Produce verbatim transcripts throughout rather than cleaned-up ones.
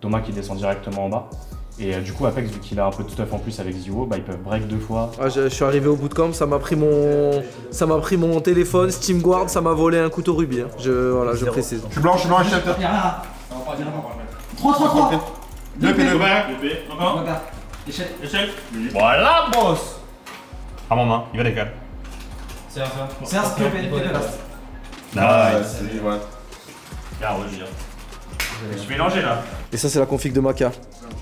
Thomas qui descend directement en bas. Et euh, du coup, Apex, vu qu'il a un peu de stuff en plus avec Zio, bah, ils peuvent break deux fois. Ah, je, je suis arrivé au bootcamp, ça m'a pris mon, ça m'a pris mon téléphone, Steam Guard, ça m'a volé un couteau rubis. Hein. Je, voilà, je précise. Je suis blanc, je suis blanc, achète. trois, trois, trois. deux P, deux P. Encore. Échec. Échec. Voilà, boss. À mon main, il va décaler. C'est un, c'est un. C'est un, c'est Nice. C'est lui, ouais. Ah ouais, je viens. Je suis mélangé là. Et ça, c'est la config de Maka.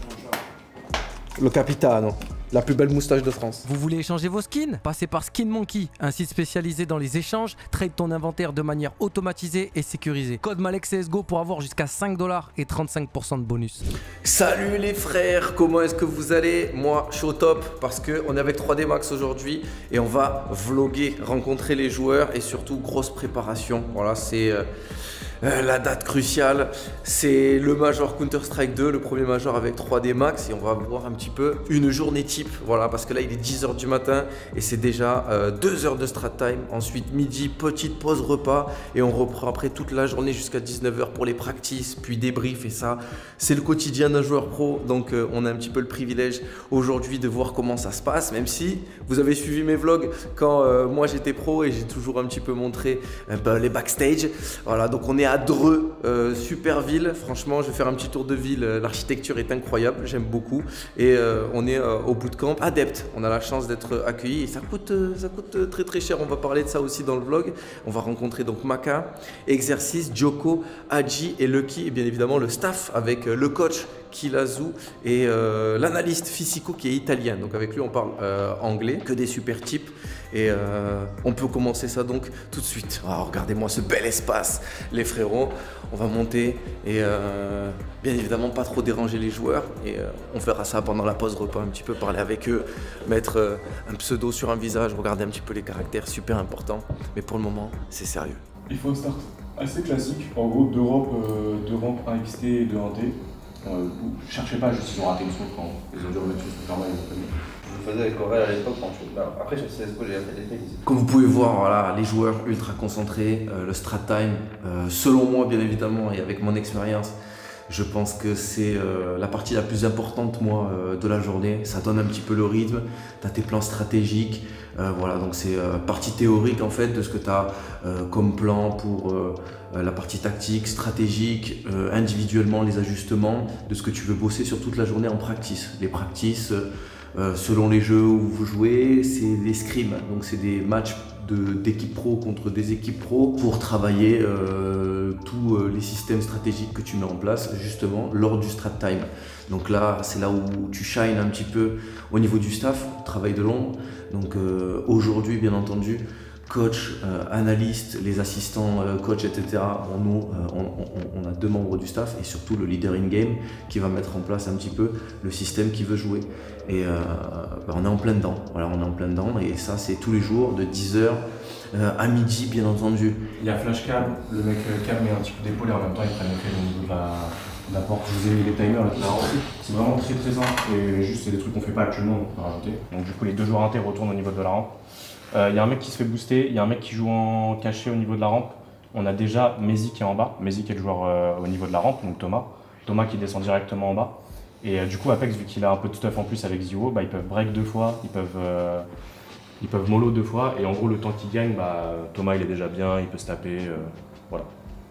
Le Capitano. La plus belle moustache de France. Vous voulez échanger vos skins? Passez par Skin Monkey, un site spécialisé dans les échanges. Trade ton inventaire de manière automatisée et sécurisée. Code MALEXCSGO pour avoir jusqu'à cinq dollars et trente-cinq pour cent de bonus. Salut les frères, comment est-ce que vous allez? Moi, je suis au top parce qu'on est avec trois D Max aujourd'hui et on va vlogger, rencontrer les joueurs et surtout grosse préparation. Voilà, c'est euh, euh, la date cruciale. C'est le Major Counter-Strike deux, le premier Major avec trois D Max et on va voir un petit peu une journée type. Voilà, parce que là il est dix heures du matin et c'est déjà euh, deux heures de strat time. Ensuite midi, petite pause repas et on reprend après toute la journée jusqu'à dix-neuf heures pour les practices, puis débrief et ça, c'est le quotidien d'un joueur pro. Donc euh, on a un petit peu le privilège aujourd'hui de voir comment ça se passe, même si vous avez suivi mes vlogs quand euh, moi j'étais pro et j'ai toujours un petit peu montré euh, bah, les backstage. Voilà, donc on est à Dreux, euh, super ville. Franchement, je vais faire un petit tour de ville. L'architecture est incroyable, j'aime beaucoup et euh, on est euh, au bootcamp Adept. On a la chance d'être accueillis et ça coûte, ça coûte très très cher. On va parler de ça aussi dans le vlog. On va rencontrer donc Maka, Exercice, Joko, Hadji et Lucky et bien évidemment le staff avec le coach Kilazu et euh, l'analyste Physico qui est italien. Donc avec lui on parle euh, anglais, que des super types et euh, on peut commencer ça donc tout de suite. Oh, regardez-moi ce bel espace les frérots. On va monter et euh, bien évidemment pas trop déranger les joueurs et euh, on fera ça pendant la pause repas, un petit peu parler avec eux, mettre euh, un pseudo sur un visage, regarder un petit peu les caractères, super important. Mais pour le moment c'est sérieux. Il faut un start assez classique, en gros deux rampes, euh, deux rampes un X T et deux un T. Euh, cherchez pas juste ils ont raté une smoke quand ils ont dû remettre une smoke normal. Je le faisais avec Aurel à l'époque quand je... bah, après sur C S G O j'ai fait des trucs. Comme vous pouvez voir, voilà, les joueurs ultra concentrés, euh, le strat time, euh, selon moi bien évidemment et avec mon expérience, je pense que c'est euh, la partie la plus importante moi euh, de la journée. Ça donne un petit peu le rythme, tu as tes plans stratégiques, euh, voilà, donc c'est euh, partie théorique en fait de ce que tu as euh, comme plan pour euh, la partie tactique, stratégique, euh, individuellement les ajustements, de ce que tu veux bosser sur toute la journée en practice. Les practices, euh, selon les jeux où vous jouez, c'est des scrims, donc c'est des matchs d'équipes pro contre des équipes pro pour travailler euh, tous euh, les systèmes stratégiques que tu mets en place justement lors du strat time. Donc là, c'est là où tu shines un petit peu au niveau du staff, travail de l'ombre. Donc euh, aujourd'hui, bien entendu, coach, euh, analyste, les assistants euh, coach, et cetera. On, nous, euh, on, on, on a deux membres du staff et surtout le leader in-game qui va mettre en place un petit peu le système qu'il veut jouer. Et euh, bah, on est en plein dedans, voilà, on est en plein dedans et ça c'est tous les jours de dix heures euh, à midi bien entendu. Il y a flash cam, le mec euh, cam met un petit coup d'épaule et en même temps il prend l'effet au niveau de la, de la porte. Je vous ai mis les timers là, c'est vraiment très très simple et juste c'est des trucs qu'on fait pas actuellement donc on va rajouter. Donc du coup les deux joueurs inter retournent au niveau de la rampe. Il euh, y a un mec qui se fait booster, il y a un mec qui joue en caché au niveau de la rampe. On a déjà Mezi qui est en bas, Mezi qui est le joueur euh, au niveau de la rampe, donc Thomas. Thomas qui descend directement en bas. Et euh, du coup Apex, vu qu'il a un peu de stuff en plus avec Zio, bah, ils peuvent break deux fois, ils peuvent, euh, ils peuvent mollo deux fois. Et en gros le temps qu'ils gagnent, bah, Thomas il est déjà bien, il peut se taper, euh, voilà.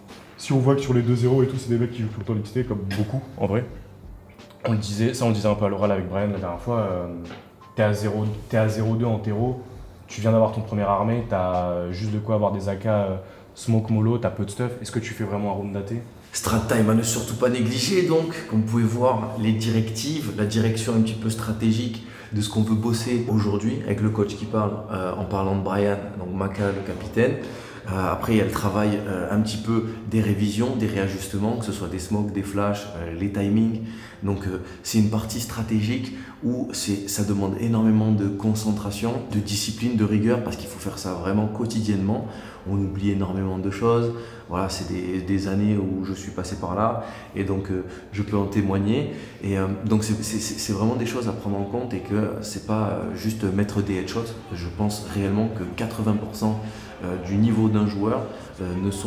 Si on voit que sur les deux zéro et tout, c'est des mecs qui jouent tout le temps l'X T, comme beaucoup en vrai. On le disait, ça on le disait un peu à l'oral avec Brian la dernière fois, euh, t'es à zéro deux en terreau. Tu viens d'avoir ton premier armée, tu as juste de quoi avoir des A K, euh, smoke mollo, tu as peu de stuff. Est-ce que tu fais vraiment un round daté? Strat time à ne surtout pas négliger donc, comme vous pouvez voir, les directives, la direction un petit peu stratégique de ce qu'on veut bosser aujourd'hui avec le coach qui parle euh, en parlant de Brian, donc Maka le capitaine. Euh, après il y a le travail euh, un petit peu des révisions, des réajustements, que ce soit des smokes, des flashs, euh, les timings. Donc euh, c'est une partie stratégique où ça demande énormément de concentration, de discipline, de rigueur parce qu'il faut faire ça vraiment quotidiennement. On oublie énormément de choses. Voilà, c'est des, des années où je suis passé par là et donc euh, je peux en témoigner. Et euh, donc c'est vraiment des choses à prendre en compte et que c'est pas juste mettre des headshots. Je pense réellement que quatre-vingts pour cent du niveau d'un joueur euh, ne sont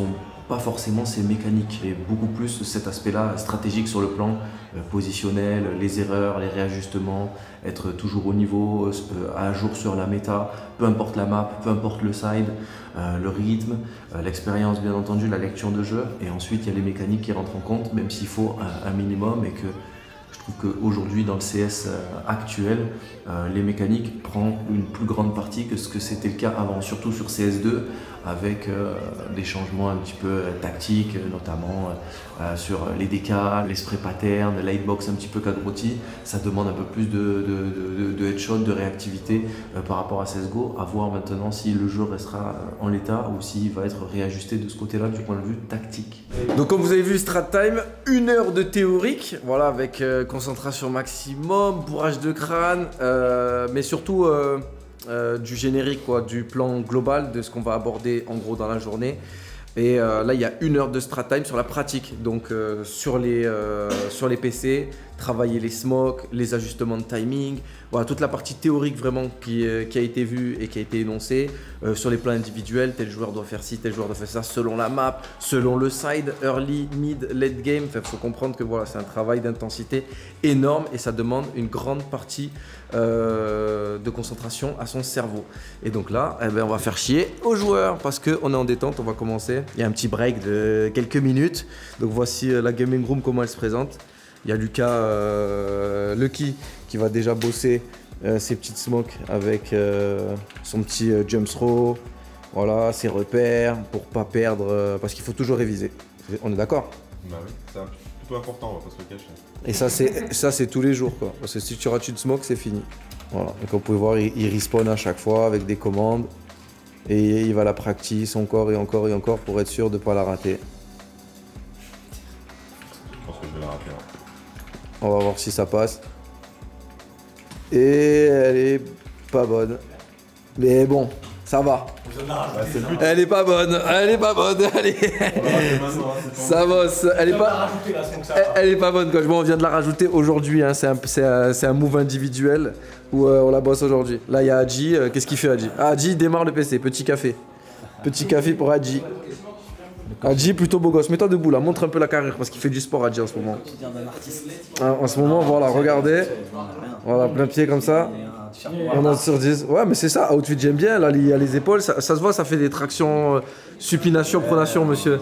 pas forcément ses mécaniques, et beaucoup plus cet aspect-là stratégique sur le plan euh, positionnel, les erreurs, les réajustements, être toujours au niveau, euh, à jour sur la méta, peu importe la map, peu importe le side, euh, le rythme, euh, l'expérience bien entendu, la lecture de jeu, et ensuite il y a les mécaniques qui rentrent en compte, même s'il faut un, un minimum, et que je trouve qu'aujourd'hui dans le C S actuel, euh, les mécaniques prennent une plus grande partie que ce que c'était le cas avant, surtout sur C S deux, avec euh, des changements un petit peu euh, tactiques, notamment euh, sur les D K, les spray patterns, la hitbox un petit peu quadroti. Ça demande un peu plus de, de, de, de headshot, de réactivité euh, par rapport à C S G O. À voir maintenant si le jeu restera en l'état ou s'il va être réajusté de ce côté-là du point de vue tactique. Donc comme vous avez vu, Strat Time, une heure de théorique, voilà, avec euh, concentration maximum, bourrage de crâne, euh, mais surtout euh, euh, du générique, quoi, du plan global de ce qu'on va aborder en gros dans la journée. Et euh, là, il y a une heure de Strat Time sur la pratique, donc euh, sur, les, euh, sur les P C, travailler les smokes, les ajustements de timing, voilà, toute la partie théorique vraiment qui, euh, qui a été vue et qui a été énoncée, euh, sur les plans individuels, tel joueur doit faire ci, tel joueur doit faire ça, selon la map, selon le side, early, mid, late game. Enfin, faut comprendre que voilà, c'est un travail d'intensité énorme et ça demande une grande partie euh, de concentration à son cerveau. Et donc là, eh ben, on va faire chier aux joueurs parce qu'on est en détente, on va commencer. Il y a un petit break de quelques minutes. Donc voici la gaming room, comment elle se présente. Il y a Lucas euh, Lucky qui va déjà bosser euh, ses petites smokes avec euh, son petit euh, jump throw, voilà, ses repères pour pas perdre, euh, parce qu'il faut toujours réviser. On est d'accord? Bah oui, c'est plutôt important, on va pas se le cacher. Et ça c'est ça c'est tous les jours quoi, parce que si tu rates une smoke c'est fini. Voilà, et comme vous pouvez voir, il, il respawn à chaque fois avec des commandes et il va la practice encore et encore et encore pour être sûr de pas la rater. Je pense que je vais la rater. Hein. On va voir si ça passe. Et elle est pas bonne. Mais bon, ça va. Bah, c'est le but. Elle est pas bonne. Elle est pas bonne. Allez. Ça bosse. Elle est pas. Elle, elle est pas bonne quoi. Bon, on vient de la rajouter aujourd'hui. Hein. C'est un, c'est un, c'est un move individuel où euh, on la bosse aujourd'hui. Là, il y a Adji. Euh, Qu'est-ce qu'il fait Adji? Ah, Adji démarre le P C. Petit café. Petit café pour Adji. Adji plutôt beau gosse, mets-toi debout là, montre un peu la carrière parce qu'il fait du sport Adji en ce moment. Ah, en ce moment, voilà, regardez. Voilà, plein pied comme ça. On a sur dix. Ouais, mais c'est ça, outfit j'aime bien, là, il y a les épaules, ça, ça se voit, ça fait des tractions, euh, supination, pronation, monsieur.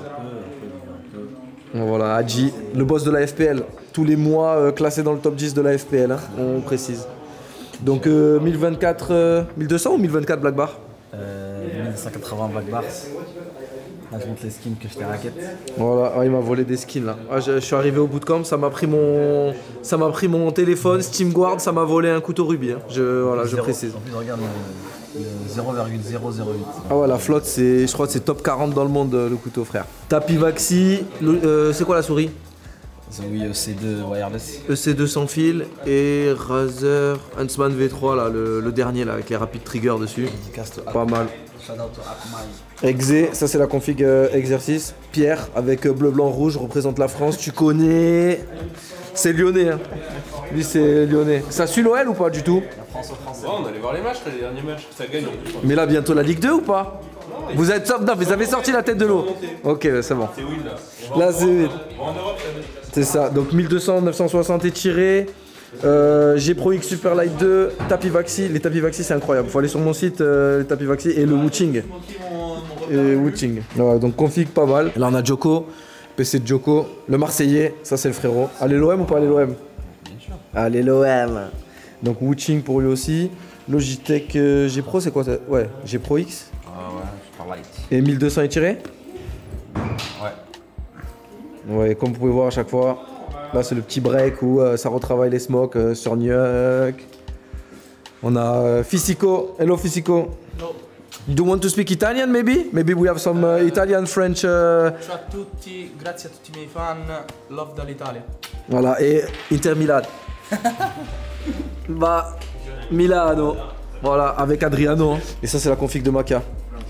Voilà, Adji, le boss de la F P L. Tous les mois euh, classé dans le top dix de la F P L, hein, on précise. Donc euh, mille vingt-quatre, euh, mille deux cents ou mille vingt-quatre Black Bar euh, mille cent quatre-vingts Black Bar. Là, je montre les skins que je t'ai raquette. Voilà, ah, il m'a volé des skins là. Ah, je, je suis arrivé au bootcamp, ça m'a pris mon, ça m'a pris mon téléphone, Steam Guard, ça m'a volé un couteau rubis. Hein. Je, voilà, je zéro, précise. En plus, regarde le, le zéro virgule zéro zéro huit. Ah ouais, la flotte, c'est, je crois que c'est top quarante dans le monde le couteau, frère. Tapi Vaxi, euh, c'est quoi la souris? Oui, E C deux wireless. E C deux sans fil et Razer Huntsman V trois là, le, le dernier là, avec les rapid triggers dessus. Pas mal. Exé, ça c'est la config euh, exercice. Pierre avec euh, bleu, blanc, rouge représente la France. Tu connais. C'est lyonnais. Hein. Lui c'est lyonnais. Ça suit l'O L ou pas du tout? La France aux Français. Oh, on allait voir les matchs, les derniers matchs. Ça gagne en plus. Mais là bientôt la Ligue deux ou pas? Non, vous êtes top, non, vous avez sorti la tête de l'eau. Ok, c'est bon. C'est Will là. Là c'est Will. En Europe, c'est ça. Donc mille deux cents, neuf cent soixante étirés. Euh, G Pro X Super Light deux, Tapi Vaxi. Les Tapi Vaxi c'est incroyable. Faut aller sur mon site, euh, les Tapi Vaxi et le Wuching. Et Wuching. Ouais, donc config pas mal. Là on a Joko, P C de Joko, le Marseillais, ça c'est le frérot. Allez l'O M ou pas allez l'O M? Bien sûr. Allez l'O M. Donc Wuching pour lui aussi. Logitech euh, G Pro c'est quoi ça? Ouais, G Pro X. Ah ouais, Super Light. Et mille deux cents étirés? Ouais. Ouais, comme vous pouvez voir à chaque fois. Là c'est le petit break où euh, ça retravaille les smokes euh, sur Nuke. On a euh, Fisico. Hello Fisico. No. You do want to speak Italian maybe? Maybe we have some uh, Italian, French. Uh... Ciao a tutti, grazie a tutti i miei fan, love dall'Italia. Voilà, et Inter Milan. Bah, Milano. Voilà, avec Adriano. Et ça c'est la config de Maca.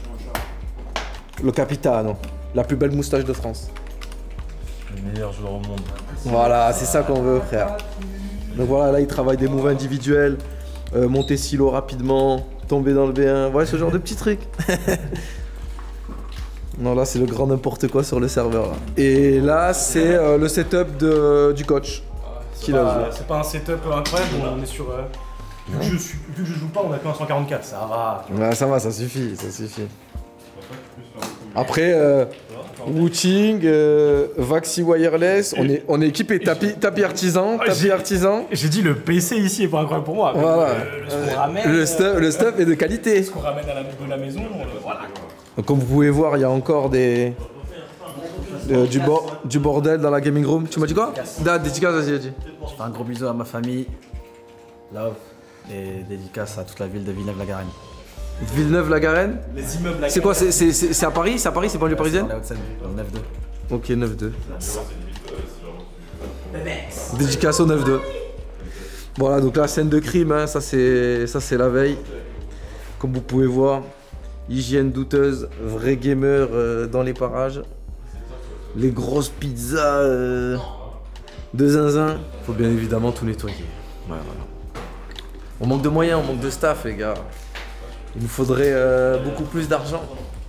Le Capitano. La plus belle moustache de France. Le meilleur joueur au monde. Voilà, c'est ça qu'on veut, frère. Donc voilà, là, il travaille des moves individuels, euh, monter silo rapidement, tomber dans le B un, voilà ce genre de petits trucs. Non, là, c'est le grand n'importe quoi sur le serveur. Là. Et là, c'est euh, le setup de, du coach. C'est pas, pas un setup incroyable, on est sur... Euh, vu, que je suis, vu que je joue pas, on a que un cent quarante-quatre, ça va. Ouais, ça va, ça suffit, ça suffit. Après, euh, Wooting, euh, Vaxi Wireless, on est, on est équipé tapis, tapis artisan, tapis artisan. J'ai dit le P C ici est pas incroyable pour moi. Voilà. Le, le, ce qu'on ramène, le, stuff, le stuff est de qualité. Ce qu'on ramène à la, de la maison, euh, voilà. Donc, comme vous pouvez voir, il y a encore des... Euh, du, bo du bordel dans la gaming room. Tu m'as dit quoi? Da, dédicace, vas-y, vas-y. Je fais un gros bisou à ma famille, love, et dédicace à toute la ville de Villeneuve-la-Garenne. Villeneuve-la-Garenne? Les immeubles C'est quoi? C'est à Paris? C'est à Paris? C'est banlieue parisienne? Dans les Hauts-de-Seine, dans le neuf deux. Ok, neuf deux. Dédicace au neuf deux. Voilà, donc la scène de crime, hein, ça c'est la veille. Comme vous pouvez voir, hygiène douteuse, vrai gamer euh, dans les parages. Les grosses pizzas euh, de zinzin. Faut bien évidemment tout nettoyer. Ouais, voilà. On manque de moyens, on manque de staff, les gars. Il nous faudrait euh, beaucoup plus d'argent.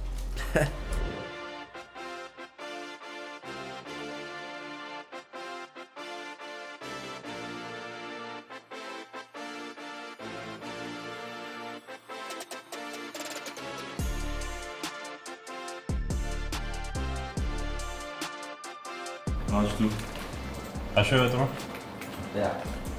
Non, du tout. Achève à toi. Yeah.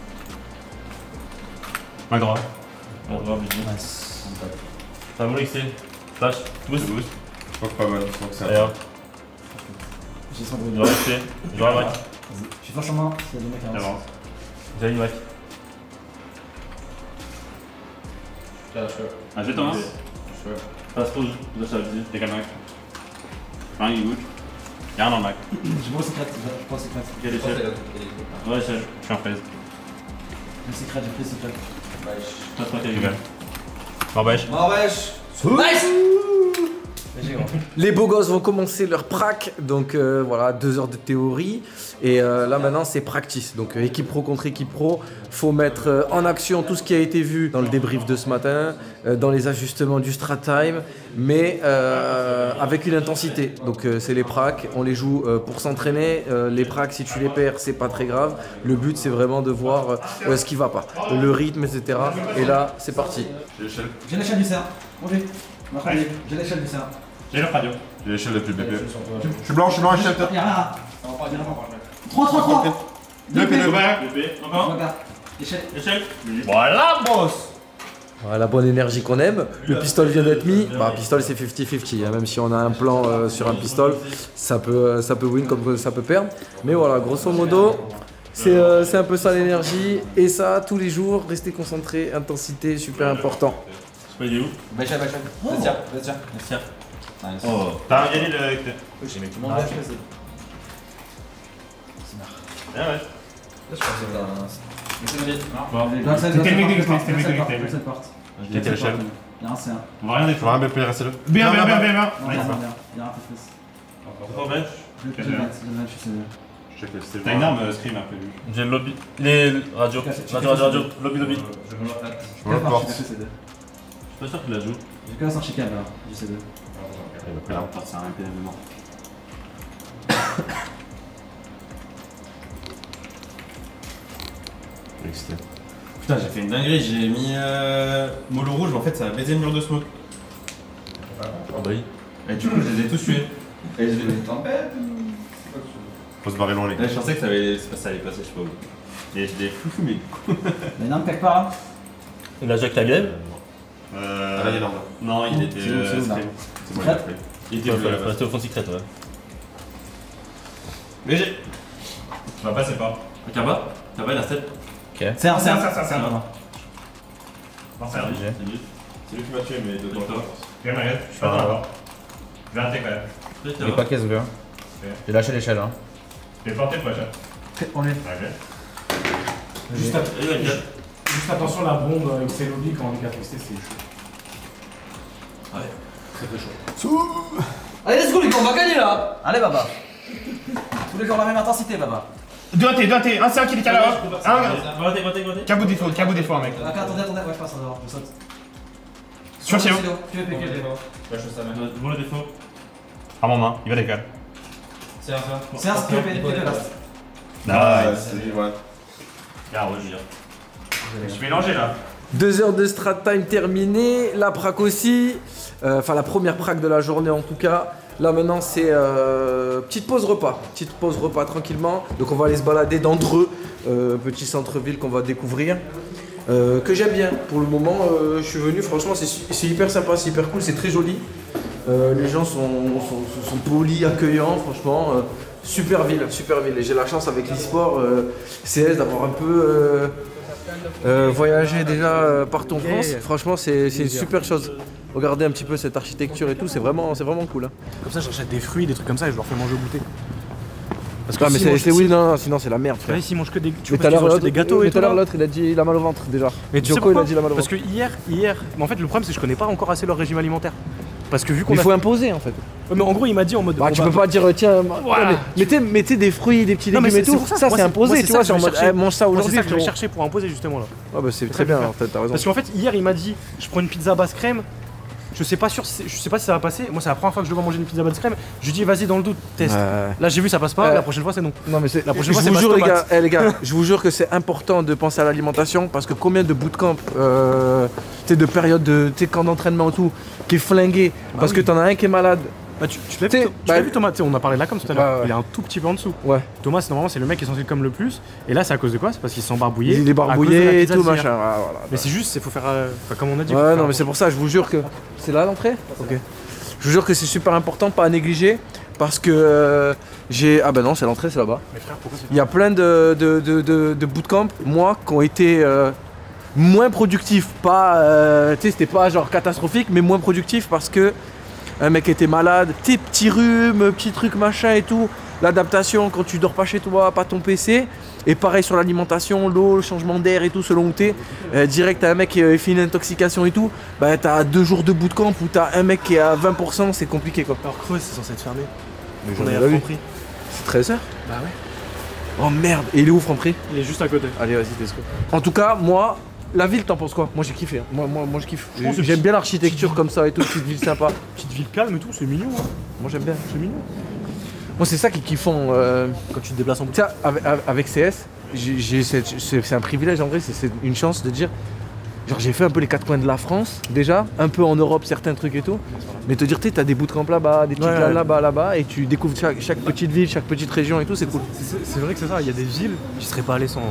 Main droit. Main droit, bisous. Ça va X T. Flash. Boost. Boost. Je crois que pas mal, je crois que c'est Et un hop. Je dois rester. Je dois avoir. Je suis flash en main, s'il y a des mecs à Avance. Vous avez une whack. Un jet en main. Passe rouge. Deux chaves. T'es quel mac? Un il goûte. Y'a un dans le mac. Je vois secret, je prends secret. Il y a des chefs. Ouais, chef. Je suis en fraise. J'ai secret, j'ai pris secret. Passe pas tes gueules. M'empêche. M'empêche. Nice. Les beaux gosses vont commencer leur prac, donc euh, voilà, deux heures de théorie. Et euh, là maintenant c'est practice, donc euh, équipe pro contre équipe pro. Faut mettre euh, en action tout ce qui a été vu dans le débrief de ce matin, euh, dans les ajustements du strat time, mais euh, avec une intensité. Donc euh, c'est les pracs, on les joue euh, pour s'entraîner. Euh, les pracs, si tu les perds, c'est pas très grave. Le but c'est vraiment de voir euh, ce qui va pas, le rythme, et cetera. Et là c'est parti. J'ai l'échelle. J'ai l'échelle du cerf. Bonjour. J'ai l'échelle du cerf. J'ai le radio. J'ai l'échelle depuis le B P. Je suis blanc, je suis blanc, échelle peut-être. Y'a rien. trois, trois, trois. deux P, deux P. deux P. Encore. Échelle. Échelle. Voilà, boss. Voilà, la bonne énergie qu'on aime. Le pistol vient d'être mis. Bah, pistol c'est cinquante cinquante, hein. Même si on a un plan euh, sur un pistol, ça peut, ça peut win comme ça peut perdre. Mais voilà, grosso modo, c'est euh, un peu ça l'énergie. Et ça, tous les jours, rester concentré, intensité, super important. Je sais pas, il est où? Bachel, Bachel. Vas-y, vas-y. Merci. Nice. Oh, t'as regardé le. J'ai mis tout le monde. Ah, ouais. Là, je pense que c'est un. Bon, C'était le mec de porte. c'était le mec de Dans cette porte. J'ai été l'échelle. Il y a un C un. On va rien Je défendre. vois un B P, restez-le. Bien, bien, bien, bien, bien. Non, il y a un bien. Il y a un Tetris. Trop bête. Je le match, je le match, je sais bien. Je check le C. T'as une arme euh, scream un peu. J'ai le lobby. Les radio. Radio, radio, radio. Lobby, lobby. Je vois la porte. J'ai fait C deux. Je suis pas sûr qu'il la joue. J'ai que la sortie câble là, du C deux. Il a pris l'arme. C'est un P M M. Excité. Putain, j'ai fait une dinguerie, j'ai mis euh, mollo rouge, mais en fait ça a baisé le mur de smoke. Ah bah oui. Et du coup, je les ai tous tués. Et je, Faut se barrer loin, les gars. là, je pensais que ça allait, ça allait passer, je sais pas où. Et je l'ai foufou, mais. Il y en a un quelque part là. Il a Jack ta gueule. Euh. Ah là, il est là. Non, il était. C'est où, c'est où, là scream. C'est bon, il a pris. Il était Il bleu faut là-bas. rester au fond de secret, ouais. Mais j'ai. Bah, passez pas. T'as pas T'as pas la step? Ok. C'est un, c'est un, c'est un, c'est un. Non, non. C'est un G. C'est lui qui m'a tué, mais de toi. Viens, Mariette. Je suis pas dans la barre. Je vais arrêter quand même. Il est pas caisse bleu. J'ai lâché l'échelle. Hein. Je vais planter le prochain. On est. Ok. Juste, att- juste attention, la bombe avec ses lobbies quand on est casté, c'est chaud. Ouais. C'est très chaud. Allez, let's go les gars, on va gagner là. Allez, Baba. Tous les jours la même intensité, Baba. deux A T, deux A T, un C un qui est décalé là. Un Votez, votez, votez. Cabot défaut, cabot défaut, un mec. Attends, attendez, attendez, ouais, je passe dehors, je saute. Sur Chio. Q V P, Q V P. Bon le défaut. À mon main, il va les calmes. C'est un ça. C'est un skip et de last. Ah, c'est ouais. Ah ouais, je veux dire. Je suis mélangé là. Deux heures de strat time terminées, la prac aussi, euh, enfin la première prac de la journée en tout cas. Là maintenant c'est euh, petite pause repas, petite pause repas tranquillement. Donc on va aller se balader dans Dreux, euh, petit centre-ville qu'on va découvrir. Euh, que j'aime bien, pour le moment euh, je suis venu, franchement c'est hyper sympa, c'est hyper cool, c'est très joli. Euh, les gens sont, sont, sont polis, accueillants, franchement. Euh, super ville, super ville. Et j'ai la chance avec l'e-sport euh, C S d'avoir un peu... Euh, Euh, voyager déjà euh, partout en France, yeah, franchement c'est une super chose. Regardez un petit peu cette architecture et tout, c'est vraiment, vraiment cool. Hein. Comme ça j'achète des fruits, des trucs comme ça et je leur fais manger au goûter. Parce que ah, mais c'est oui, non, sinon c'est la merde. Ouais, s'ils mangent que des, tu mais tout à l'heure des gâteaux et tout. Tout à l'heure l'autre il a dit il a mal au ventre déjà. Mais tu Joko, sais il a dit il a mal au ventre. Parce que hier, hier, mais en fait le problème c'est que je connais pas encore assez leur régime alimentaire. Parce que vu qu'on il a... faut imposer en fait. Ouais, mais en gros il m'a dit en mode. Bah tu peux pas dire tiens, voilà. mettez, mettez des fruits, des petits légumes et tout. Ça c'est imposé, tu vois, c'est en mode mange ça aujourd'hui. C'est ça que je vais chercher pour imposer justement là. Ah bah c'est très bien, t'as raison. Parce qu'en fait hier il m'a dit je prends une pizza basse crème. Je sais pas sûr, je sais pas si ça va passer. Moi c'est la première fois que je dois manger une pizza basse crème. Je lui dis vas-y dans le doute, teste. Euh... Là j'ai vu ça passe pas, euh... la prochaine fois c'est non. Non mais c'est la prochaine fois c'est les gars, hey, les gars, je vous jure que c'est important de penser à l'alimentation parce que combien de bootcamp, euh, tu sais de période de tu sais camp d'entraînement et tout qui est flingué bah parce oui. que t'en as un qui est malade. Bah tu, tu l'as vu, bah, vu Thomas, on a parlé de la com tout à l'heure, bah, ouais. il est un tout petit peu en dessous. Ouais. Thomas normalement c'est le mec qui est censé comme le plus et là c'est à cause de quoi? C'est parce qu'il s'est embarbouillé. Il est barbouillé et tout machin. Ah, voilà, mais c'est juste, il faut faire euh, comme on a dit. Ouais non mais c'est pour ça, je vous jure que c'est là l'entrée. Ok. Je vous jure que c'est super important, pas à négliger parce que euh, j'ai ah bah non c'est l'entrée, c'est là-bas. Mais frère pourquoi c'est Il y a plein de de de de, de bootcamp moi qui ont été euh, moins productifs, pas euh, tu sais c'était pas genre catastrophique mais moins productifs parce que un mec était malade, tes petits rhumes, petits trucs machin et tout. L'adaptation quand tu dors pas chez toi, pas ton P C. Et pareil sur l'alimentation, l'eau, le changement d'air et tout selon où t'es. Euh, direct t'as un mec qui euh, fait une intoxication et tout. Bah t'as deux jours de bootcamp où t'as un mec qui est à vingt pour cent, c'est compliqué quoi. Alors Creuse c'est censé être fermé. Mais j'en ai pas compris. C'est treize heures. Bah ouais. Oh merde. Et il est où Franprix? Il est juste à côté. Allez vas-y let's go. En tout cas moi, la ville t'en penses quoi? Moi j'ai kiffé, hein. moi, moi, moi je kiffe. J'aime bien l'architecture comme ça et tout, petite ville sympa. Petite ville calme et tout, c'est mignon hein. Moi j'aime bien, c'est mignon. Moi c'est ça qui est kiffant euh... quand tu te déplaces en bout. Tiens, avec, avec C S, c'est un privilège en vrai, c'est une chance de dire. Genre j'ai fait un peu les quatre coins de la France déjà, un peu en Europe certains trucs et tout. Mais te dire tu as des bootcamps là-bas, des petites ouais, ouais. là-bas, là-bas, et tu découvres chaque, chaque petite ville, chaque petite région et tout, c'est cool. C'est vrai que c'est ça, il y a des villes, je serais pas allé sans.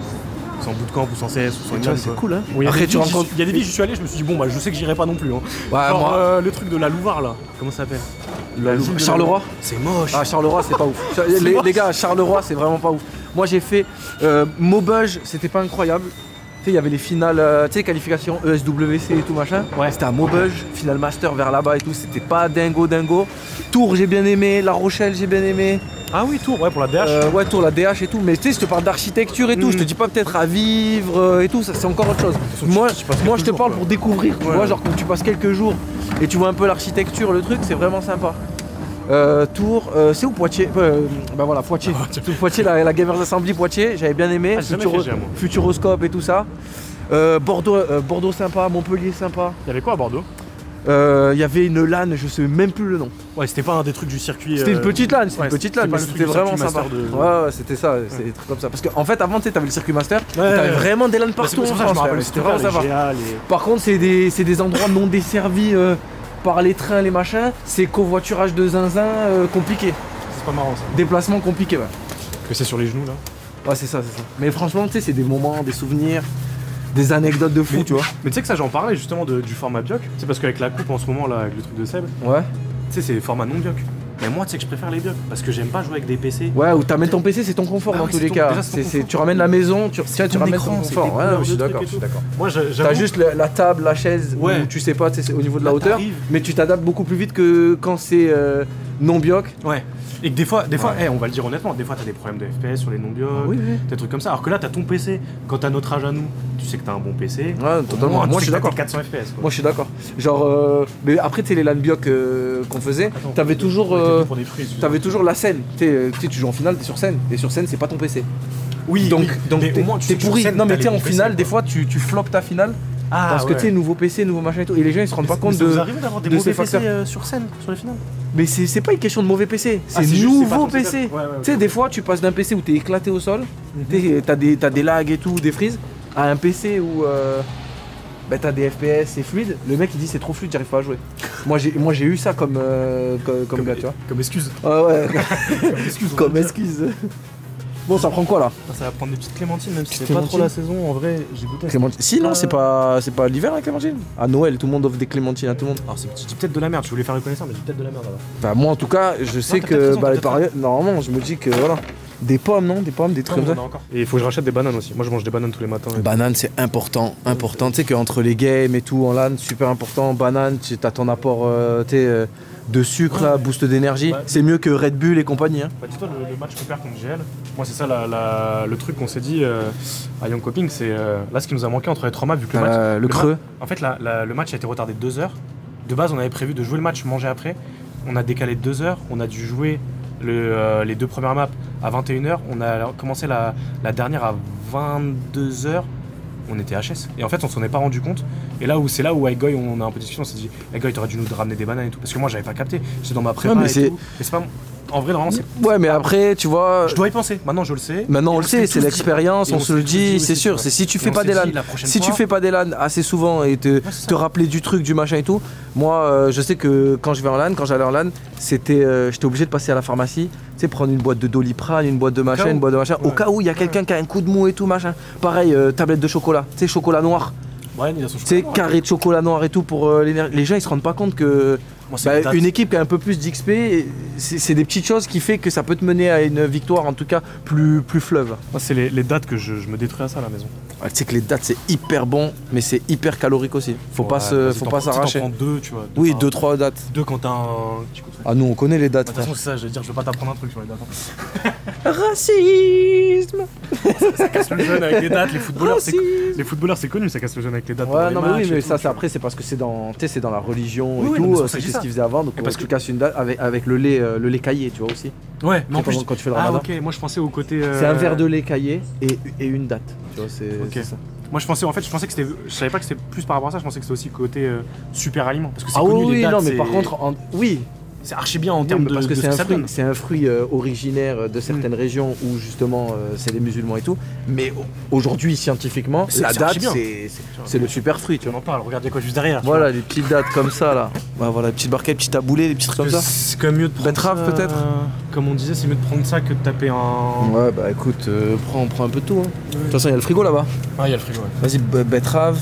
Sans bootcamp ou sans C S ou sans Une c'est cool hein. Bon, Après tu rencontres. Il y a des villes, je suis allé, je me suis dit bon bah je sais que j'irai pas non plus. Hein. Ouais, Alors, moi... euh, le truc de la Louvar là, comment ça s'appelle? Charleroi. C'est moche. Ah Charleroi c'est pas ouf. Les, moche. les gars, Charleroi c'est vraiment pas ouf. Moi j'ai fait euh, Maubeuge, c'était pas incroyable. Tu sais, il y avait les finales, euh, tu sais, qualifications E S W C et tout machin. Ouais. C'était à Maubeuge, final master vers là-bas et tout, c'était pas dingo dingo. Tours j'ai bien aimé, La Rochelle j'ai bien aimé. Ah oui, Tours, ouais, pour la D H. Euh, ouais, Tours, la D H et tout. Mais tu sais, je te parle d'architecture et tout. Mmh. Je te dis pas peut-être à vivre euh, et tout. Ça, c'est encore autre chose. Moi, moi je te parle jours, pour découvrir. Tu ouais. vois, genre quand tu passes quelques jours et tu vois un peu l'architecture, le truc, c'est vraiment sympa. Euh, Tours, euh, c'est où Poitiers? euh, Bah voilà, Poitiers. Poitiers, la, la Gamers Assembly, Poitiers, j'avais bien aimé. Ah, Futuro, fait, Futuroscope et tout ça. Euh, Bordeaux, euh, Bordeaux sympa, Montpellier sympa. Il y avait quoi à Bordeaux? Il euh, y avait une LAN, je sais même plus le nom. Ouais, c'était pas un des trucs du circuit. C'était euh... une petite LAN, c'était ouais, une petite LAN, mais c'était vraiment sympa. De... Ouais, ouais, c'était ça, ouais. C'est des trucs comme ça. Parce qu'en en fait, avant, tu sais, t'avais le circuit master, ouais, t'avais ouais. vraiment des LAN partout bah, en France. C'était vraiment sympa. Les... Par contre, c'est des, des endroits non desservis euh, par les trains, les machins. C'est covoiturage de zinzin euh, compliqué. C'est pas marrant ça. Déplacement compliqué, ouais. Que c'est sur les genoux là. Ouais, c'est ça, c'est ça. Mais franchement, tu sais, c'est des moments, des souvenirs. Des anecdotes de fou, mais, tu vois. Mais tu sais que ça, j'en parlais justement de, du format bioc. C'est parce qu'avec la coupe en ce moment là, avec le truc de Seb. Ouais. Tu sais, c'est le format non bioc. Mais moi, tu sais que je préfère les bioc parce que j'aime pas jouer avec des P C. Ouais, ou t'amènes ton P C, c'est ton confort bah dans oui, tous les ton, cas. Déjà, tu ramènes la maison, tu, tiens, tu ramènes écran, ton confort. Ouais, je suis d'accord, je suis d'accord. Moi, t'as juste la, la table, la chaise, ouais. où tu sais pas, au niveau de la là, hauteur, mais tu t'adaptes beaucoup plus vite que quand c'est euh, non bioc. Ouais. Et que des fois, des fois ouais. hey, on va le dire honnêtement, des fois t'as des problèmes de F P S sur les non-bioc, ah, oui, oui. des trucs comme ça. Alors que là, t'as ton P C. Quand t'as notre âge à nous, tu sais que t'as un bon P C. Ouais, totalement. Moi, moi je suis d'accord. quatre cents F P S. Quoi. Moi, je suis d'accord. Genre, euh, mais après, tu sais, les LAN bioc euh, qu'on faisait, t'avais toujours, euh, t'avais toujours la scène. Tu sais, tu joues en finale, t'es sur scène. Et sur scène, c'est pas ton P C. Oui. Donc, oui. donc t'es pourri. Non, mais tu sais, en finale, des fois, tu, tu floppes ta finale. Ah, Parce que ouais. tu sais, nouveau P C, nouveau machin et tout. Et les gens ils se rendent pas Mais compte ça de. vous arrive d'avoir des de mauvais ces P C facteurs. euh, sur scène, sur les finales? Mais c'est c'est pas une question de mauvais P C, c'est Ah, c'est juste, c'est pas nouveau ton P setup. C. Ouais, ouais, Tu ok. sais, des fois tu passes d'un P C où t'es éclaté au sol, tu sais, t'as des, t'as des lags et tout, des frises, à un P C où euh, bah, t'as des F P S, c'est fluide. Le mec il dit c'est trop fluide, j'arrive pas à jouer. Moi j'ai moi j'ai eu ça comme, euh, comme, comme gars, tu vois. Comme excuse. Ah ouais, Comme excuse. on comme va dire. excuse. Bon, ça prend quoi là? Ah, ça va prendre des petites clémentines, même si c'est Petites pas trop clémentines. la saison. En vrai, j'ai goûté. Clémentine. Si, non, Euh, c'est pas, c'est pas l'hiver la clémentine. À Noël, tout le monde offre des clémentines à tout le monde. Alors, c'est- je dis peut-être de la merde. Je voulais faire reconnaissance, mais je dis peut-être de la merde alors. Enfin, moi en tout cas, je sais t'as que peut-être raison, bah, t'as les pari- normalement, je me dis que voilà. Des pommes, non? Des pommes, des trucs Non, comme on ça. en a encore. Et il faut que je rachète des bananes aussi. Moi, je mange des bananes tous les matins. et- Banane, c'est important, important. Tu sais qu'entre les games et tout en LAN, super important. Banane, tu as ton apport euh, tu sais, euh, de sucre, là, boost d'énergie. Ouais. C'est mieux que Red Bull et compagnie. Hein. Bah, dis-toi, le, le match qu'on perd contre G L, moi, c'est ça la- la- le truc qu'on s'est dit euh, à Young Coping. C'est euh, là ce qui nous a manqué entre les trois matchs, vu que le match. Euh, le ma- creux. En fait, la- la- le match a été retardé de deux heures. De base, on avait prévu de jouer le match, manger après. On a décalé de deux heures. On a dû jouer le, euh, les deux premières maps à vingt et une heures. On a commencé la, la dernière à vingt-deux heures. On était H S. Et en fait, on s'en est pas rendu compte. Et là où c'est là où avec Goy, on a un peu discuté, on s'est dit, hey, Goy, t'aurais dû nous ramener des bananes et tout. Parce que moi, j'avais pas capté. J'étais dans ma prépa Ouais, mais et c'est- tout. Et c'est pas. En vrai, normalement, c'est. Ouais, mais après, tu vois. Je dois y penser. Maintenant, je le sais. Maintenant, Et on le s'est sait, tous c'est dit- l'expérience, et on s'est se le tous dit, aussi, c'est tu sûr. vois. C'est si tu Et fais on pas s'est des LAN, dit, la prochaine si tu fois- fais pas des LAN assez souvent et te, c'est te ça. rappeler du truc, du machin et tout, moi, euh, je sais que quand je vais en LAN, quand j'allais en LAN, c'était, euh, j'étais obligé de passer à la pharmacie, tu sais, prendre une boîte de Doliprane, une boîte de machin, où. une boîte de machin, au Ouais. cas où il y a quelqu'un qui a un coup de mou et tout, machin. Pareil, euh, tablette de chocolat, tu sais, chocolat noir. Ouais, il a son Tu sais, chocolat. carré de chocolat noir et tout pour euh, l'énergie. Les gens ils se rendent pas compte que Moi, c'est bah, les dates. une équipe qui a un peu plus d'X P, c'est c'est des petites choses qui fait que ça peut te mener à une victoire en tout cas plus, plus fleuve. Moi, c'est les, les dates que je, je me détruis à ça à la maison. Ouais, tu sais que les dates c'est hyper bon, mais c'est hyper calorique aussi. Faut pas Ouais, se, vas-y, faut t'en pas prends- s'arracher. t'en prends deux, tu vois. Oui, enfin, deux trois dates. Deux quand t'as un petit coup de feu. Ah nous on connaît les dates. De toute façon, c'est ça, je veux dire, je veux pas t'apprendre un truc sur les dates. hein. Racisme. Ça casse le jeune avec les dates, les footballeurs, c'est Racisme. les footballeurs, c'est connu, ça casse le jeune avec les dates. pendant Ouais les non mais oui matchs et mais tout, ça tu c'est vois. après c'est parce que c'est dans, tu sais, c'est dans la religion Oui, et oui, non, mais tout, c'est pour ça c'est que je dis ce ça. qu'ils faisaient avant donc Et on parce tu que- casses une date avec, avec le lait euh, le lait caillé tu vois aussi. Ouais, mais en Quand plus. on- quand tu fais le Ah, ramadan. ok, moi je pensais au côté. euh, C'est un verre de lait caillé et, et une date. Tu vois, c'est Ok. c'est ça. Moi je pensais, en fait, je pensais que c'était. Je savais pas que c'était plus par rapport à ça, je pensais que c'était aussi côté euh, super aliment. Parce que c'est Ah connu, oui, les oui, dates. non, mais c'est- par contre, en- oui, C'est archi bien en oui, termes mais de, parce que de c'est ce un que ça fruit, donne. c'est un fruit euh, originaire de certaines régions où justement euh, c'est les musulmans et tout. Mais au- aujourd'hui, scientifiquement, C'est- la c'est date, archi bien. c'est c'est- c'est le super fruit, tu On vois. en parle, regarde, il y a quoi juste derrière. tu Voilà, les petites dates comme ça là. Bah, voilà, les petites barquettes, les petits taboulés, les petits trucs vois. comme ça. C'est quand même mieux de prendre Betterave, ça, peut-être euh, Comme on disait, c'est mieux de prendre ça que de taper un. Ouais, bah écoute, euh, prends, prends un peu de tout. hein. De toute façon, il y a le frigo là-bas. Ah, il y a le frigo, ouais. Vas-y, b- betterave.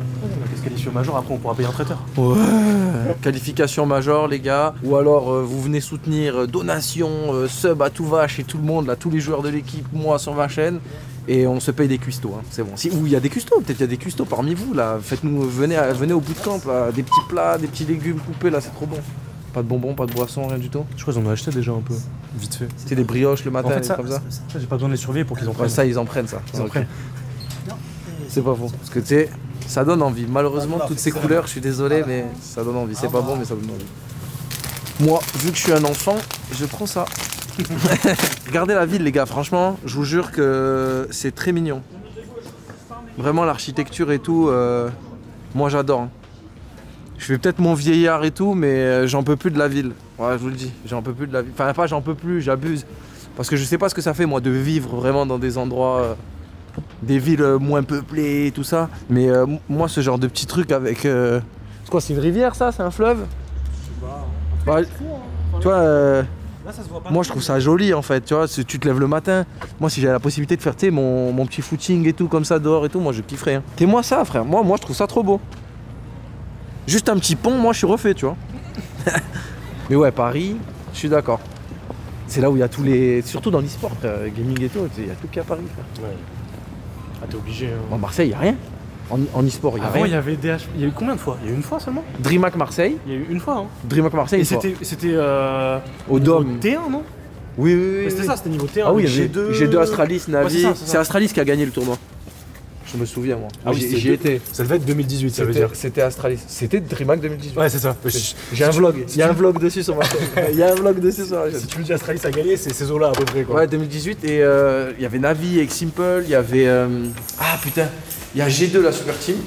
On va se qualifier au major, après on pourra payer un traiteur. Ouais. Qualification major les gars. Ou alors euh, vous venez soutenir euh, donation, euh, sub à tout va chez tout le monde, là, tous les joueurs de l'équipe, moi sur ma chaîne. Et on se paye des custos, hein, c'est bon. Si, ou il y a des custos, peut-être il y a des custos parmi vous là. Faites-nous, venez, à- venez au bootcamp là, des petits plats, des petits légumes coupés là, c'est trop bon. Pas de bonbons, pas de boissons, rien du tout. Je crois qu'ils en ont acheté déjà un peu, vite fait. C'est des brioches le matin, En fait, des ça, trucs comme ça. ça, ça, j'ai pas besoin de les surveiller pour qu'ils en Ouais, prennent. ça ils en prennent ça. Ils en Ok. prennent. C'est pas faux. Parce que tu sais, ça donne envie. Malheureusement, toutes ces couleurs, je suis désolé, mais ça donne envie. C'est pas bon, mais ça donne envie. Moi, vu que je suis un enfant, je prends ça. Regardez la ville, les gars. Franchement, je vous jure que c'est très mignon. Vraiment, l'architecture et tout, euh, moi j'adore. hein. Je fais peut-être mon vieillard et tout, mais euh, j'en peux plus de la ville. Ouais, je vous le dis, j'en peux plus de la ville. Enfin, pas j'en peux plus, j'abuse. Parce que je sais pas ce que ça fait, moi, de vivre vraiment dans des endroits. euh, des villes euh, moins peuplées et tout ça. Mais euh, m- moi, ce genre de petits trucs avec. euh, C'est quoi, c'est une rivière ça? C'est un fleuve? Bah, tu vois, euh, Là, ça se voit pas. moi je trouve ça joli en fait. Tu vois, si tu te lèves le matin. Moi, si j'avais la possibilité de faire tu sais, mon, mon petit footing et tout comme ça dehors et tout, moi je kifferais. Hein. T'es moi ça, frère. Moi, moi, je trouve ça trop beau. Juste un petit pont, moi je suis refait, tu vois. Mais ouais, Paris, je suis d'accord. C'est là où il y a tous les. Surtout dans l'e-sport, frère, gaming et tout, il y a tout qui est à Paris, frère. Ouais. Ah, t'es obligé. Hein. Bon, Marseille, il n'y a rien. En, en e-sport, il n'y a Avant, il y rien. avait D H. Il y a eu combien de fois? Il y a eu une fois seulement? DreamHack Marseille. Il y a eu une fois, hein. DreamHack Marseille, Et une fois. c'était. C'était. Euh... Au niveau Dôme. T un, non? Oui, oui, oui. Mais C'était oui. ça, c'était niveau T un. Ah oui, il y G avait deux. G deux Astralis, Navi. Ouais, c'est ça, c'est ça. c'est Astralis qui a gagné le tournoi. Je me souviens, moi. Ah oui, J'y- c'était j'y deux- étais. Ça devait être deux mille dix-huit, ça veut C'était- dire. C'était Astralis. C'était DreamHack deux mille dix-huit. Ouais, c'est ça. J'ai un vlog. Il y a un vlog dessus sur ma chaîne. Il y a un vlog dessus sur ma chaîne. Si tu me dis Astralis a gagné, c'est ces eaux-là à peu près, quoi. Ouais, deux mille dix-huit. Et euh, il y avait Navi avec Simple. Il y avait. euh, Ah putain. Il y a G deux, la Super Team.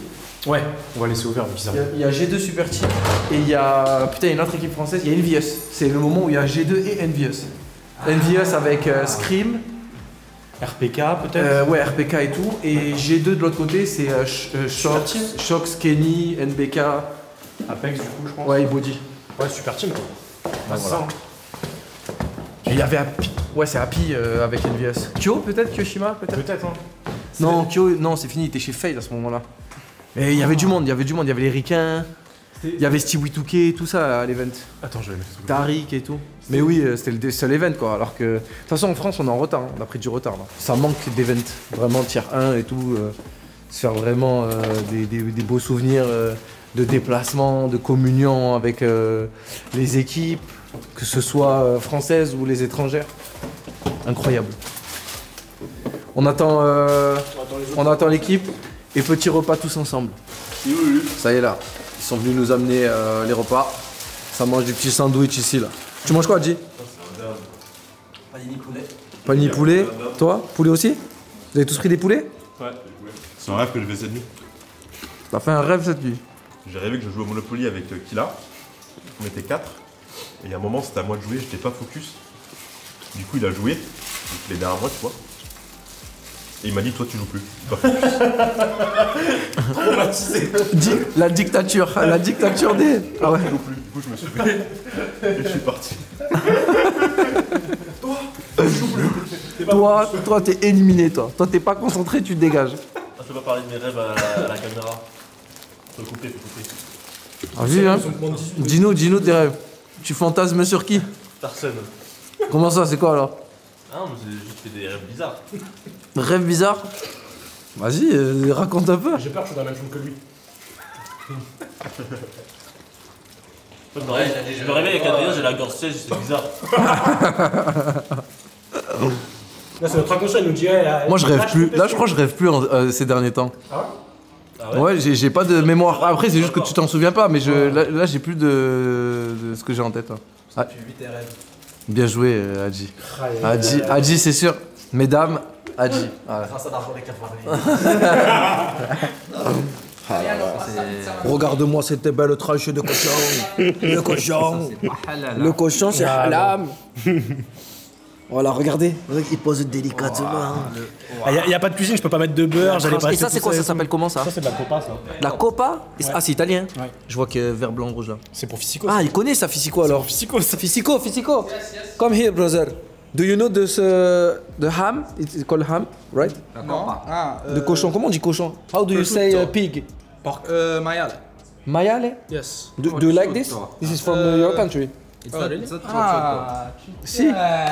Ouais, on va laisser ouvert, Il y, a, il y a G deux Super Team et il y a putain, il y a une autre équipe française, il y a Envious. C'est le moment où il y a G deux et Envious. Ah. Envious avec euh, Scream. R P K peut-être euh, Ouais, R P K et tout. Et G deux de l'autre côté, c'est euh, euh, Shox, Shox, Kenny, N B K. Apex du coup, je pense. Ouais, et Body. Ouais, super team quoi. Ouais, voilà. Et il y avait Happy. Ouais, c'est Happy euh, avec Envious. Kyo peut-être, Kyoshima peut-être. Peut-être, hein. Non, Kyo, non, c'est fini, il était chez Fade à ce moment-là. Et il y avait du monde, il y avait du monde, il y avait les Ricains, il y avait Stevie deux K, tout ça à l'event. Attends, je vais mettre tout. Tariq et tout. Mais oui, c'était le seul event quoi, alors que... De toute façon en France on est en retard, hein. On a pris du retard là. Ça manque d'event, vraiment tier un et tout. Euh, se faire vraiment euh, des, des, des beaux souvenirs euh, de déplacement, de communion avec euh, les équipes, que ce soit euh, françaises ou les étrangères. Incroyable. On attend, euh, on attend l'équipe et petit repas tous ensemble. Ça y est là, ils sont venus nous amener euh, les repas. Ça mange du petit sandwich ici là. Tu manges quoi, Adji? Panini poulet. Panini poulet. Toi, poulet aussi? Vous avez tous pris des poulets? Ouais. C'est un rêve que je fais cette nuit. T'as fait un rêve cette nuit? J'ai rêvé que je jouais au Monopoly avec euh, Killa. On était quatre. Et il y a un moment, c'était à moi de jouer, j'étais pas focus. Du coup, il a joué. Donc, il est derrière moi, tu vois. Et il m'a dit, toi, tu joues plus. Pas focus. Traumatisé. La dictature, la dictature des... Ah ouais. Je joue plus. Du coup, je me suis fait. Et je suis parti. Toi, tu joues plus. Toi, toi, t'es éliminé, toi. Toi, t'es pas concentré, tu te dégages. Ah, je peux pas parler de mes rêves à la, à la caméra. Faut couper, faut couper. Ah, vu, hein. Dis-nous, dis-nous tes rêves. Tu fantasmes sur qui? Personne. Comment ça, c'est quoi alors? Ah non, mais j'ai juste fait des rêves bizarres. Rêve bizarre? Vas-y, euh, raconte un peu. J'ai peur, je suis dans la même chambre que lui. Ouais, je me réveille avec Adrien, j'ai la gorge sèche, c'est bizarre. Là, c'est notre inconscient, il nous dit. Ouais, là, moi, je rêve plus. Là, je crois que je rêve plus en, euh, ces derniers temps. Ah ouais? Ouais, j'ai, j'ai pas de mémoire. Après, c'est juste que tu t'en souviens pas, mais je, là, là j'ai plus de, de ce que j'ai en tête. Là. Ah. Tu vis tes rêves. Bien joué, euh, Adji. Adji, Adji, c'est sûr. Mesdames, Adji. Voilà. Ça, ça n'a pas Regarde-moi cette belle tranche de cochon. Le cochon. Le cochon, c'est halam. Voilà, regardez. Il pose délicatement. Il wow. n'y a, a pas de cuisine, je peux pas mettre de beurre. Et ça, c'est quoi? Ça s'appelle comment ça? Ça, c'est de la copa, ça. La copa? Ouais. Ah, c'est italien. Ouais. Je vois que vert, blanc, rouge là. C'est pour Fisico. Ah, il connaît ça, Fisico alors. Fisico, ça. Fisico, Fisico. Yes, yes. Come here, brother. Do you know this, uh, the ham? It's called ham, right? Non. Ah, euh... De cochon. Comment on dit cochon? How do you say uh, pig? Porc. Uh, maiale. Maiale? Yes. Do, do you like this? This is from uh, your country. It's not really? Ah, si.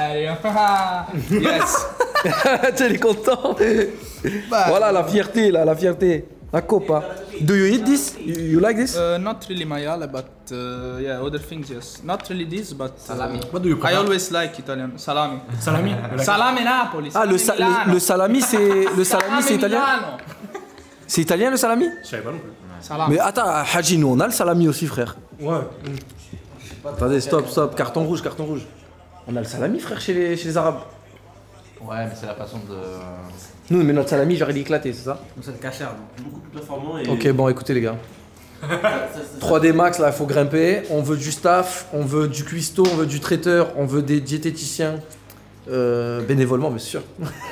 Yes. Tu es content. Voilà la fierté, là, la fierté. La copa. Do you eat this? You, you like this? Uh, not really maiale, but uh, yeah, other things, yes. Not really this, but uh, salami. What do you I always like Italian. Salami. Salami. Salami Napoli. Ah, le, sa le, le salami, c'est le salami, c'est italien. C'est italien le salami? Je savais pas non plus. Salami. Mais attends, Haji, nous on a le salami aussi, frère. Ouais. Attendez, stop, stop, carton rouge, carton rouge. On a le salami, frère, chez les, chez les Arabes. Ouais, mais c'est la façon de. Nous, mais notre salami, genre, il est éclaté, c'est ça? Nous, c'est le cachère. Beaucoup plus performant et. Ok, bon, écoutez, les gars. trois D Max, là, il faut grimper. On veut du staff, on veut du cuistot, on veut du traiteur, on veut des diététiciens. Euh, bénévolement, bien sûr.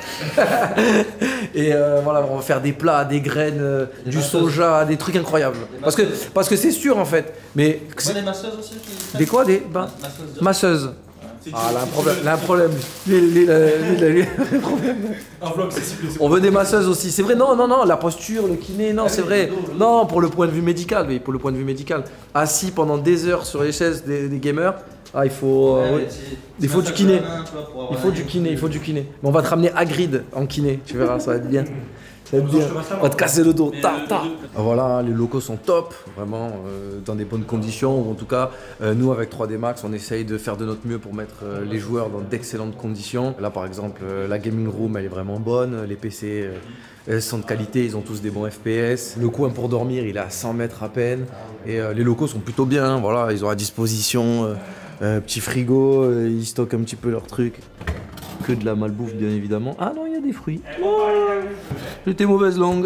Et euh, voilà, on va faire des plats, des graines, euh, des du masseuses. Soja, des trucs incroyables. Des parce que parce que c'est sûr en fait. Mais ouais, des masseuses aussi. Qui... Des quoi des bah, masseuses. masseuses. Ouais. Ah, là, un problème. Là, un problème. Les, les, les, les, les, les problèmes. On veut des masseuses aussi. C'est vrai. Non, non, non. La posture, le kiné, non, c'est vrai. Non, pour le point de vue médical, mais pour le point de vue médical. Assis pendant des heures sur les chaises des, des gamers. Ah, il faut, euh, ouais, il faut du kiné. Il faut du kiné, il faut du kiné. Mais on va te ramener Hagrid en kiné, tu verras, ça va être bien. Ça va être bien. On va te casser le dos. Ta, ta. Voilà, les locaux sont top, vraiment, euh, dans des bonnes conditions. Ou en tout cas, euh, nous avec trois D Max, on essaye de faire de notre mieux pour mettre euh, les joueurs dans d'excellentes conditions. Là, par exemple, euh, la gaming room, elle est vraiment bonne. Les P C euh, elles sont de qualité, ils ont tous des bons F P S. Le coin pour dormir, il est à cent mètres à peine. Et euh, les locaux sont plutôt bien. Voilà, ils ont à disposition. Euh, Euh, petit frigo, euh, ils stockent un petit peu leurs trucs. Que de la malbouffe, bien évidemment. Ah non, il y a des fruits. Oh, j'étais mauvaise langue.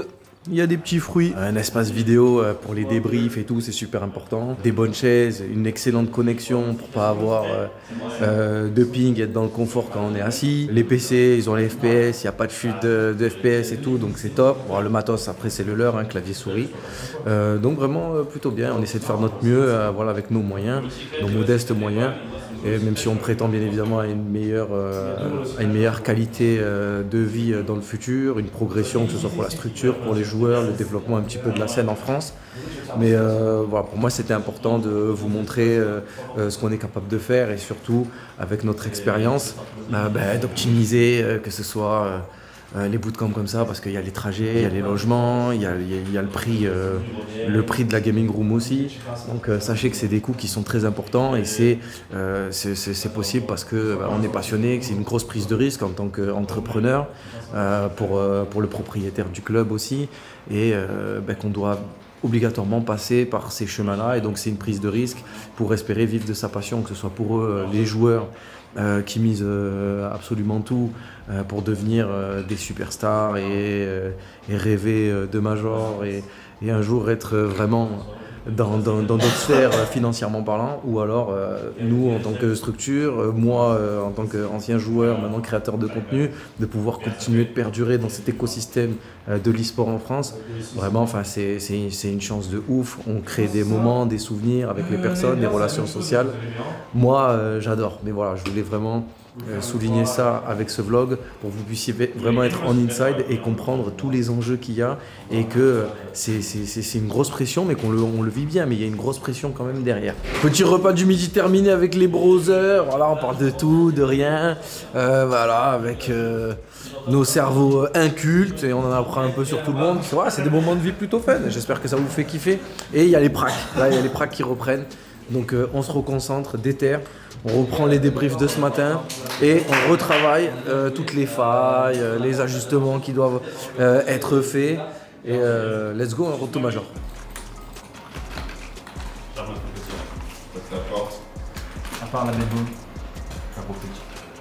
Il y a des petits fruits, un espace vidéo pour les débriefs et tout, c'est super important. Des bonnes chaises, une excellente connexion pour pas avoir euh, euh, de ping, être dans le confort quand on est assis. Les P C, ils ont les F P S, il n'y a pas de chute de, de F P S et tout, donc c'est top. Bon, le matos, après c'est le leur, hein, clavier souris. Euh, donc vraiment euh, plutôt bien, on essaie de faire notre mieux euh, voilà, avec nos moyens, nos modestes moyens. Et même si on prétend bien évidemment à une meilleure, euh, à une meilleure qualité euh, de vie euh, dans le futur, une progression que ce soit pour la structure, pour les joueurs, le développement un petit peu de la scène en France. Mais euh, voilà, pour moi c'était important de vous montrer euh, euh, ce qu'on est capable de faire et surtout avec notre expérience euh, bah, d'optimiser euh, que ce soit euh, Euh, les bootcamps comme ça parce qu'il y a les trajets, il y a les logements, il y a, il y a, il y a le, prix, euh, le prix de la gaming room aussi. Donc euh, sachez que c'est des coûts qui sont très importants et c'est euh, possible parce qu'on bah, est passionné, que c'est une grosse prise de risque en tant qu'entrepreneur euh, pour, euh, pour le propriétaire du club aussi et euh, bah, qu'on doit obligatoirement passer par ces chemins-là et donc c'est une prise de risque pour espérer vivre de sa passion, que ce soit pour eux, les joueurs euh, qui misent euh, absolument tout euh, pour devenir euh, des superstars et, euh, et rêver euh, de major et, et un jour être vraiment dans d'autres dans, dans sphères euh, financièrement parlant, ou alors euh, nous en tant que structure, euh, moi euh, en tant qu'ancien joueur, maintenant créateur de contenu, de pouvoir continuer de perdurer dans cet écosystème euh, de l'e-sport en France. Vraiment, enfin, c'est une chance de ouf. On crée des moments, des souvenirs avec les personnes, des relations sociales. Moi, euh, j'adore. Mais voilà, je voulais vraiment Euh, souligner ça avec ce vlog pour que vous puissiez vraiment être en inside et comprendre tous les enjeux qu'il y a et que c'est une grosse pression mais qu'on le, on le vit bien, mais il y a une grosse pression quand même derrière. Petit repas du midi terminé avec les brothers, voilà, on parle de tout, de rien, euh, voilà, avec euh, nos cerveaux incultes et on en apprend un peu sur tout le monde. C'est vrai, c'est des moments de vie plutôt fun, j'espère que ça vous fait kiffer. Et il y a les pracs, là il y a les pracs qui reprennent, donc euh, on se reconcentre, déterre. On reprend les débriefs de ce matin et on retravaille euh, toutes les failles, euh, les ajustements qui doivent euh, être faits. Et euh, let's go, un road to major. À part la bedroom, ça profite.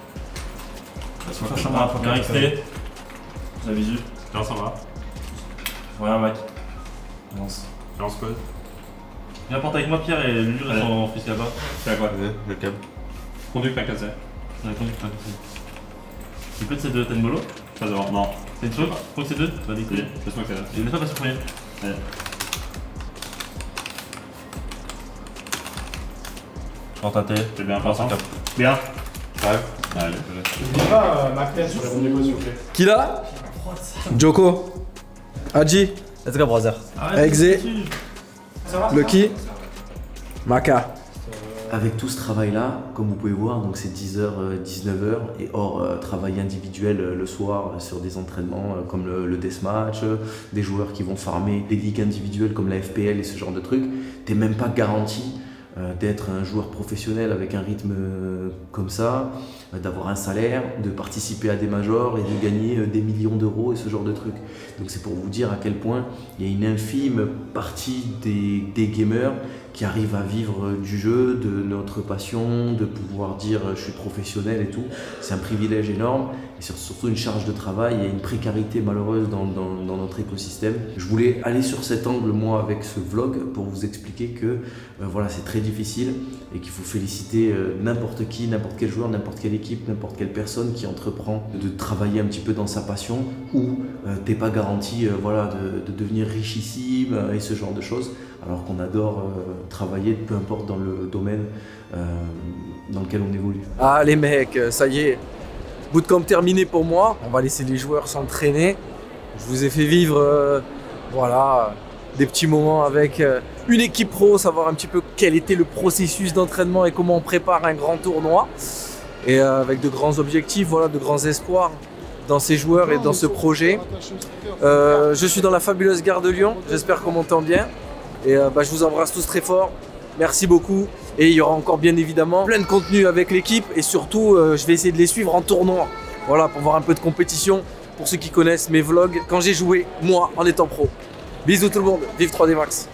Ça va, bien X T. La visu. Tiens, ça va. Voilà, Mac. Lance. Lance code. Viens porte avec moi, Pierre, et lui reste en fils là-bas. C'est à quoi? Le câble. Conduit pas cassé. Conduit pas cassé. Tu peux de ces deux, t'as une mollo? Pas devant, non. C'est une chose? Faut que c'est deux? Tu vas décoller. Laisse-moi que c'est là. Je ne laisse pas passer premier. Allez. Je prends ta tête. C'est bien, pas cap. Bien. Ouais. Allez, n'oublie pas euh, McTen sur les ronds d'écho, s'il vous plaît. Qui là? Joko. Adji. Let's go, brother. Exe. Lucky. Maka. Avec tout ce travail-là, comme vous pouvez voir, donc c'est dix heures, dix-neuf heures, et hors euh, travail individuel euh, le soir euh, sur des entraînements euh, comme le, le deathmatch, euh, des joueurs qui vont farmer des ligues individuelles comme la F P L et ce genre de trucs, t'es même pas garanti euh, d'être un joueur professionnel avec un rythme euh, comme ça, euh, d'avoir un salaire, de participer à des majors et de gagner euh, des millions d'euros et ce genre de trucs. Donc c'est pour vous dire à quel point il y a une infime partie des, des gamers qui arrivent à vivre du jeu, de notre passion, de pouvoir dire je suis professionnel et tout. C'est un privilège énorme et c'est surtout une charge de travail et une précarité malheureuse dans, dans, dans notre écosystème. Je voulais aller sur cet angle moi avec ce vlog pour vous expliquer que euh, voilà, c'est très difficile et qu'il faut féliciter euh, n'importe qui, n'importe quel joueur, n'importe quelle équipe, n'importe quelle personne qui entreprend de travailler un petit peu dans sa passion où euh, t'es pas garanti euh, voilà, de, de devenir richissime euh, et ce genre de choses, alors qu'on adore euh, travailler, peu importe dans le domaine euh, dans lequel on évolue. Ah les mecs, ça y est, bootcamp terminé pour moi. On va laisser les joueurs s'entraîner. Je vous ai fait vivre euh, voilà, des petits moments avec euh, une équipe pro, savoir un petit peu quel était le processus d'entraînement et comment on prépare un grand tournoi. Et euh, avec de grands objectifs, voilà, de grands espoirs dans ces joueurs et dans ce projet. Euh, je suis dans la fabuleuse gare de Lyon, j'espère qu'on m'entend bien. Et euh, bah, je vous embrasse tous très fort, merci beaucoup. Et il y aura encore bien évidemment plein de contenu avec l'équipe et surtout euh, je vais essayer de les suivre en tournoi. Voilà, pour voir un peu de compétition, pour ceux qui connaissent mes vlogs, quand j'ai joué, moi, en étant pro. Bisous tout le monde, vive trois D Max.